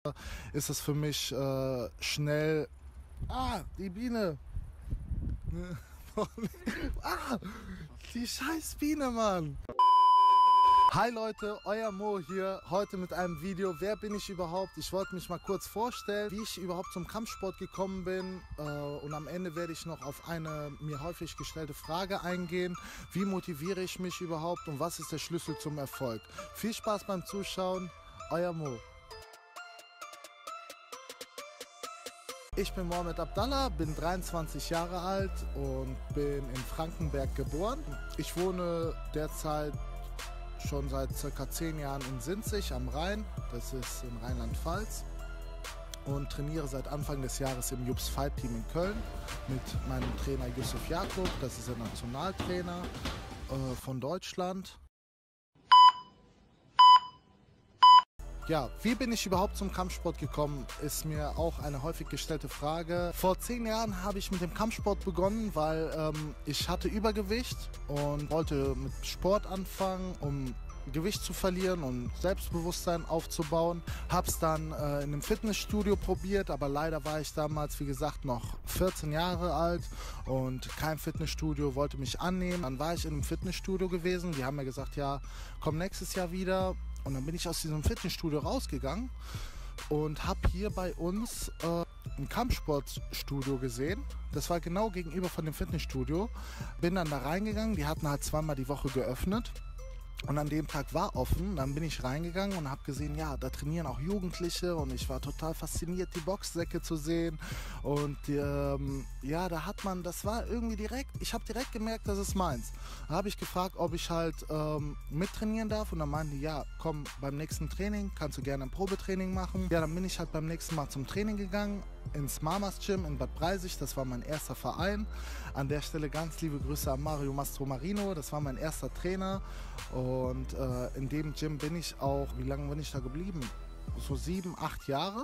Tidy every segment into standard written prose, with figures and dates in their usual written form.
ist es für mich schnell... Ah, die Biene! Ah, die scheiß Biene, Mann! Hi Leute, euer Mo hier, heute mit einem Video. Wer bin ich überhaupt? Ich wollte mich mal kurz vorstellen, wie ich überhaupt zum Kampfsport gekommen bin. Und am Ende werde ich noch auf eine mir häufig gestellte Frage eingehen. Wie motiviere ich mich überhaupt und was ist der Schlüssel zum Erfolg? Viel Spaß beim Zuschauen, euer Mo. Ich bin Mohamed Abdallah, bin 23 Jahre alt und bin in Frankenberg geboren. Ich wohne derzeit schon seit ca. 10 Jahren in Sinzig am Rhein, das ist in Rheinland-Pfalz, und trainiere seit Anfang des Jahres im Jups Fight Team in Köln mit meinem Trainer Yusuf Jakob, das ist der Nationaltrainer von Deutschland. Ja, wie bin ich überhaupt zum Kampfsport gekommen, ist mir auch eine häufig gestellte Frage. Vor 10 Jahren habe ich mit dem Kampfsport begonnen, weil ich hatte Übergewicht und wollte mit Sport anfangen, um Gewicht zu verlieren und Selbstbewusstsein aufzubauen. Hab's dann in einem Fitnessstudio probiert, aber leider war ich damals, wie gesagt, noch 14 Jahre alt und kein Fitnessstudio wollte mich annehmen. Dann war ich in einem Fitnessstudio gewesen, die haben mir gesagt, ja, komm nächstes Jahr wieder. Und dann bin ich aus diesem Fitnessstudio rausgegangen und habe hier bei uns ein Kampfsportstudio gesehen. Das war genau gegenüber von dem Fitnessstudio. Bin dann da reingegangen, die hatten halt zweimal die Woche geöffnet. Und an dem Tag war offen, dann bin ich reingegangen und habe gesehen, ja, da trainieren auch Jugendliche und ich war total fasziniert, die Boxsäcke zu sehen. Und ja, da hat man, das war irgendwie direkt, ich habe direkt gemerkt, das ist meins. Da habe ich gefragt, ob ich halt mittrainieren darf und dann meinten die, ja, komm, beim nächsten Training kannst du gerne ein Probetraining machen. Ja, dann bin ich halt beim nächsten Mal zum Training gegangen, ins Mamas Gym in Bad Breisig, das war mein erster Verein. An der Stelle ganz liebe Grüße an Mario Mastromarino, das war mein erster Trainer. Und in dem Gym bin ich auch, wie lange bin ich da geblieben? So 7, 8 Jahre.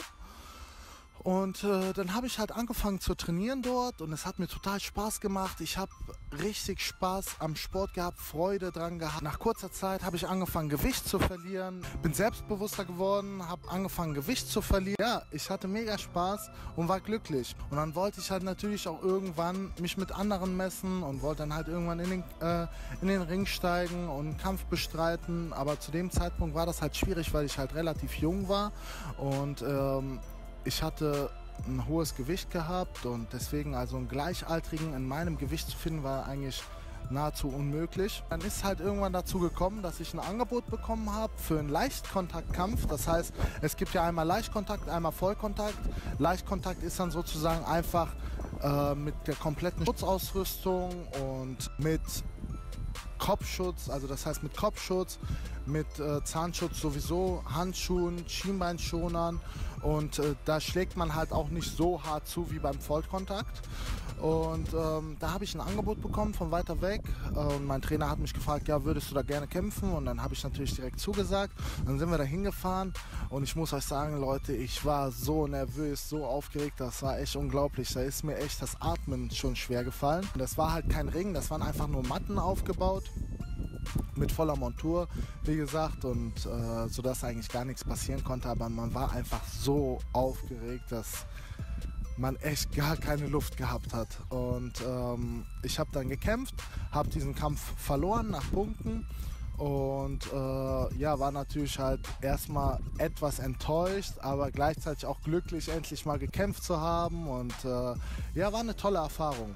Und dann habe ich halt angefangen zu trainieren dort und es hat mir total Spaß gemacht. Ich habe richtig Spaß am Sport gehabt, Freude dran gehabt. Nach kurzer Zeit habe ich angefangen, Gewicht zu verlieren, bin selbstbewusster geworden, habe angefangen, Gewicht zu verlieren. Ja, ich hatte mega Spaß und war glücklich. Und dann wollte ich halt natürlich auch irgendwann mich mit anderen messen und wollte dann halt irgendwann in den Ring steigen und einen Kampf bestreiten. Aber zu dem Zeitpunkt war das halt schwierig, weil ich halt relativ jung war und ich hatte ein hohes Gewicht gehabt und deswegen also einen Gleichaltrigen in meinem Gewicht zu finden, war eigentlich nahezu unmöglich. Dann ist halt irgendwann dazu gekommen, dass ich ein Angebot bekommen habe für einen Leichtkontaktkampf. Das heißt, es gibt ja einmal Leichtkontakt, einmal Vollkontakt. Leichtkontakt ist dann sozusagen einfach mit der kompletten Schutzausrüstung und mit Kopfschutz, also das heißt mit Kopfschutz, mit Zahnschutz sowieso, Handschuhen, Schienbeinschonern und da schlägt man halt auch nicht so hart zu wie beim Vollkontakt. Und da habe ich ein Angebot bekommen von weiter weg und mein Trainer hat mich gefragt, ja, würdest du da gerne kämpfen? Und dann habe ich natürlich direkt zugesagt. Dann sind wir da hingefahren und ich muss euch sagen, Leute, ich war so nervös, so aufgeregt, das war echt unglaublich. Da ist mir echt das Atmen schon schwer gefallen. Und das war halt kein Ring, das waren einfach nur Matten aufgebaut mit voller Montur, wie gesagt, und sodass eigentlich gar nichts passieren konnte, aber man war einfach so aufgeregt, dass man echt gar keine Luft gehabt hat. Und ich habe dann gekämpft, habe diesen Kampf verloren nach Punkten und ja, war natürlich halt erstmal etwas enttäuscht, aber gleichzeitig auch glücklich, endlich mal gekämpft zu haben und ja, war eine tolle Erfahrung.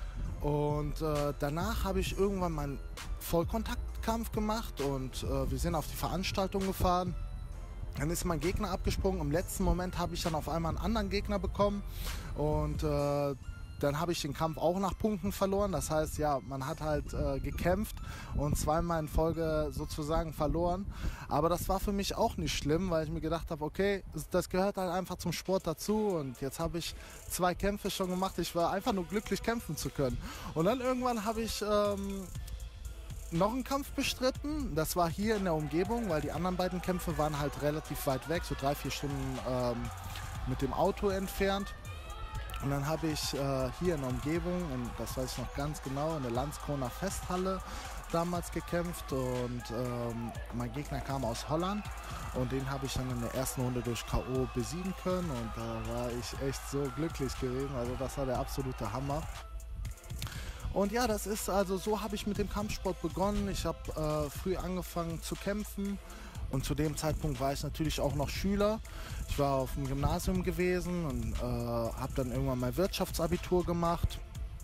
Und danach habe ich irgendwann meinen Vollkontaktkampf gemacht und wir sind auf die Veranstaltung gefahren. Dann ist mein Gegner abgesprungen. Im letzten Moment habe ich dann auf einmal einen anderen Gegner bekommen und dann habe ich den Kampf auch nach Punkten verloren. Das heißt, ja, man hat halt gekämpft und zweimal in Folge sozusagen verloren. Aber das war für mich auch nicht schlimm, weil ich mir gedacht habe, okay, das gehört halt einfach zum Sport dazu. Und jetzt habe ich 2 Kämpfe schon gemacht. Ich war einfach nur glücklich, kämpfen zu können. Und dann irgendwann habe ich noch einen Kampf bestritten. Das war hier in der Umgebung, weil die anderen beiden Kämpfe waren halt relativ weit weg, so 3, 4 Stunden mit dem Auto entfernt. Und dann habe ich hier in der Umgebung, und das weiß ich noch ganz genau, in der Landskroner Festhalle, damals gekämpft und mein Gegner kam aus Holland und den habe ich dann in der ersten Runde durch K.O. besiegen können und da war ich echt so glücklich gewesen, also das war der absolute Hammer. Und ja, das ist also, so habe ich mit dem Kampfsport begonnen. Ich habe früh angefangen zu kämpfen und zu dem Zeitpunkt war ich natürlich auch noch Schüler. Ich war auf dem Gymnasium gewesen und habe dann irgendwann mein Wirtschaftsabitur gemacht.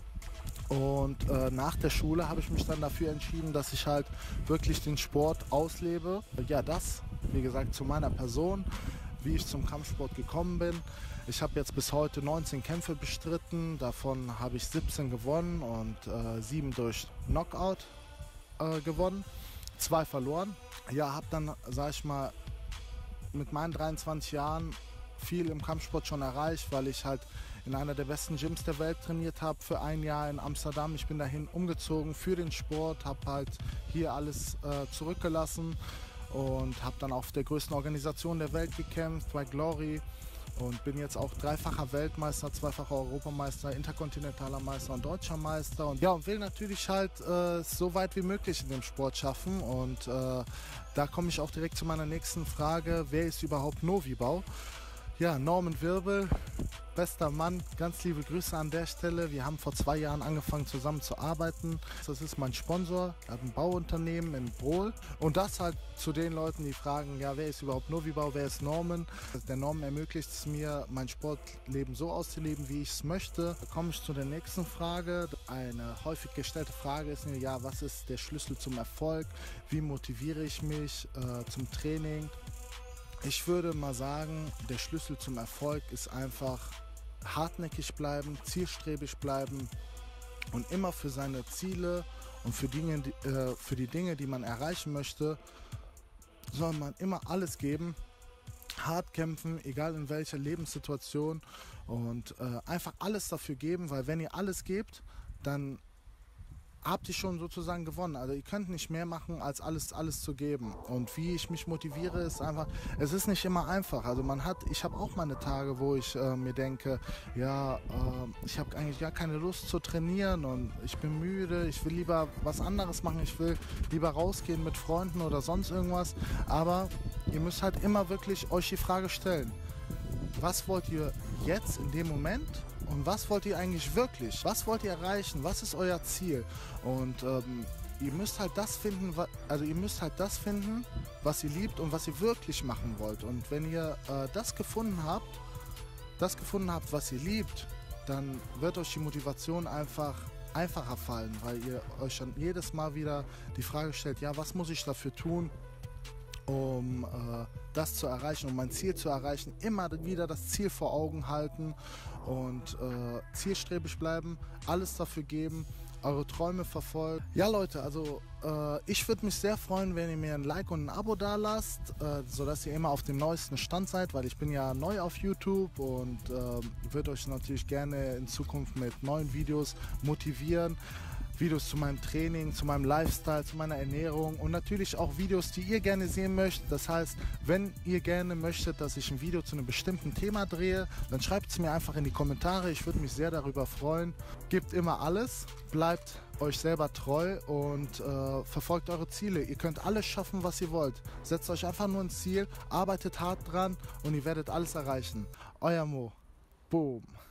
Und nach der Schule habe ich mich dann dafür entschieden, dass ich halt wirklich den Sport auslebe. Ja, das, wie gesagt, zu meiner Person, wie ich zum Kampfsport gekommen bin. Ich habe jetzt bis heute 19 Kämpfe bestritten, davon habe ich 17 gewonnen und 7 durch Knockout gewonnen, 2 verloren. Ja, habe dann, sag ich mal, mit meinen 23 Jahren viel im Kampfsport schon erreicht, weil ich halt in einer der besten Gyms der Welt trainiert habe für ein Jahr in Amsterdam. Ich bin dahin umgezogen für den Sport, habe halt hier alles zurückgelassen und habe dann auf der größten Organisation der Welt gekämpft, bei Glory. Und bin jetzt auch dreifacher Weltmeister, zweifacher Europameister, interkontinentaler Meister und deutscher Meister. Und ja, und will natürlich halt so weit wie möglich in dem Sport schaffen. Und da komme ich auch direkt zu meiner nächsten Frage. Wer ist überhaupt Novibau? Ja, Norman Wirbel, bester Mann, ganz liebe Grüße an der Stelle. Wir haben vor 2 Jahren angefangen zusammen zu arbeiten. Das ist mein Sponsor, er hat ein Bauunternehmen in Brohl. Und das halt zu den Leuten, die fragen, ja, wer ist überhaupt Novibau, wer ist Norman? Der Norman ermöglicht es mir, mein Sportleben so auszuleben, wie ich es möchte. Da komme ich zu der nächsten Frage. Eine häufig gestellte Frage ist mir, ja, was ist der Schlüssel zum Erfolg? Wie motiviere ich mich zum Training? Ich würde mal sagen, der Schlüssel zum Erfolg ist einfach hartnäckig bleiben, zielstrebig bleiben und immer für seine Ziele und für die Dinge, die man erreichen möchte, soll man immer alles geben, hart kämpfen, egal in welcher Lebenssituation und einfach alles dafür geben, weil wenn ihr alles gebt, dann habt ihr schon sozusagen gewonnen. Also ihr könnt nicht mehr machen, als alles zu geben. Und wie ich mich motiviere, ist einfach, es ist nicht immer einfach. Also ich habe auch meine Tage, wo ich mir denke, ja, ich habe eigentlich gar keine Lust zu trainieren und ich bin müde, ich will lieber was anderes machen, ich will lieber rausgehen mit Freunden oder sonst irgendwas. Aber ihr müsst halt immer wirklich euch die Frage stellen, was wollt ihr jetzt in dem Moment? Und was wollt ihr eigentlich wirklich? Was wollt ihr erreichen? Was ist euer Ziel? Und ihr müsst halt das finden, was ihr liebt und was ihr wirklich machen wollt. Und wenn ihr das gefunden habt, was ihr liebt, dann wird euch die Motivation einfacher fallen, weil ihr euch dann jedes Mal wieder die Frage stellt, ja, was muss ich dafür tun, um das zu erreichen, um mein Ziel zu erreichen, immer wieder das Ziel vor Augen halten und zielstrebig bleiben, alles dafür geben, eure Träume verfolgen. Ja Leute, also ich würde mich sehr freuen, wenn ihr mir ein Like und ein Abo da lasst, sodass ihr immer auf dem neuesten Stand seid, weil ich bin ja neu auf YouTube und würde euch natürlich gerne in Zukunft mit neuen Videos motivieren. Videos zu meinem Training, zu meinem Lifestyle, zu meiner Ernährung und natürlich auch Videos, die ihr gerne sehen möchtet. Das heißt, wenn ihr gerne möchtet, dass ich ein Video zu einem bestimmten Thema drehe, dann schreibt es mir einfach in die Kommentare. Ich würde mich sehr darüber freuen. Gebt immer alles, bleibt euch selber treu und verfolgt eure Ziele. Ihr könnt alles schaffen, was ihr wollt. Setzt euch einfach nur ein Ziel, arbeitet hart dran und ihr werdet alles erreichen. Euer Mo. Boom.